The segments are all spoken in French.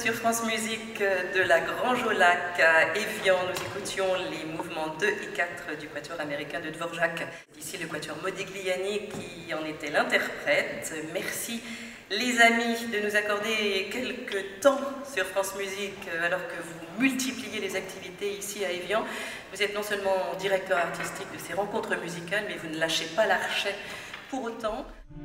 sur France Musique de la Grange au Lac à Évian. Nous écoutions les mouvements 2 et 4 du quatuor américain de Dvorak. Ici le quatuor Modigliani qui en était l'interprète. Merci les amis de nous accorder quelques temps sur France Musique alors que vous multipliez les activités ici à Évian. Vous êtes non seulement directeur artistique de ces rencontres musicales, mais vous ne lâchez pas l'archet pour autant.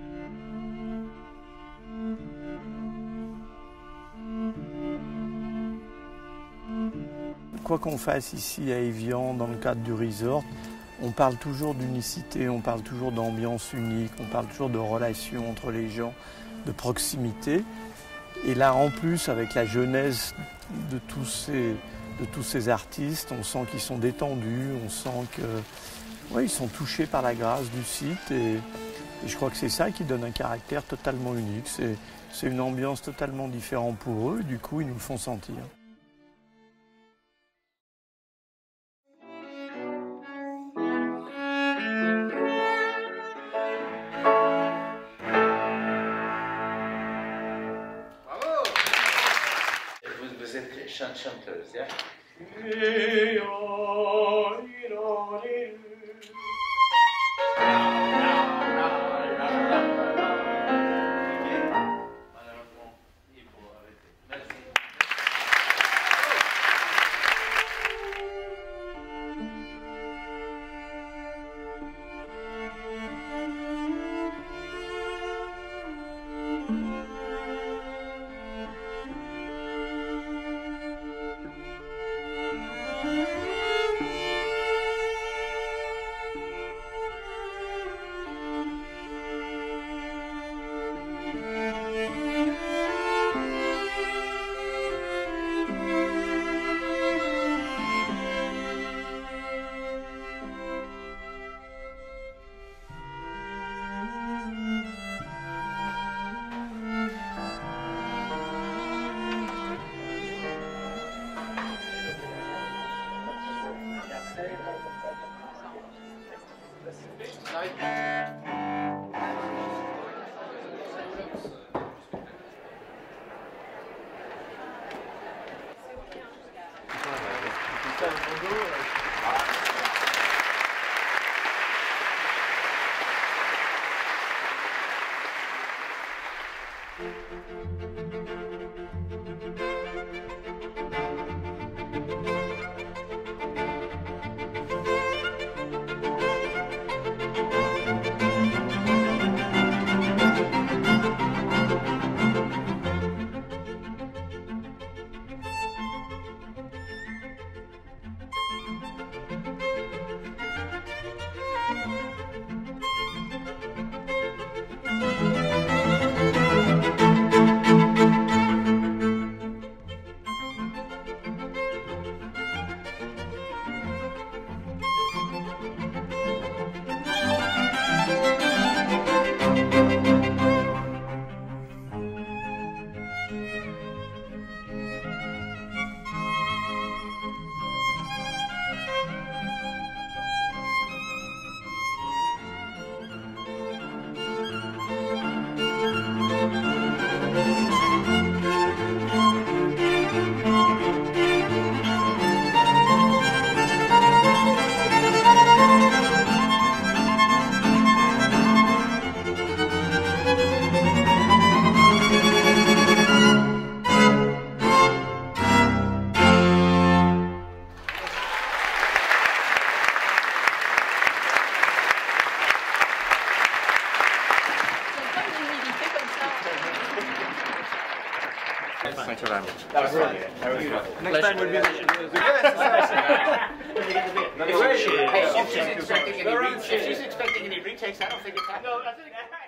Quoi qu'on fasse ici à Évian, dans le cadre du resort, on parle toujours d'unicité, on parle toujours d'ambiance unique, on parle toujours de relations entre les gens, de proximité. Et là, en plus, avec la jeunesse de tous ces artistes, on sent qu'ils sont détendus, on sent qu'ils sont touchés par la grâce du site. Et je crois que c'est ça qui donne un caractère totalement unique. C'est une ambiance totalement différente pour eux, du coup, ils nous le font sentir. Vous êtes chanteuse, hein? Thank you very much. That was brilliant. Next time would be If she's expecting any retakes, I don't think it's happening.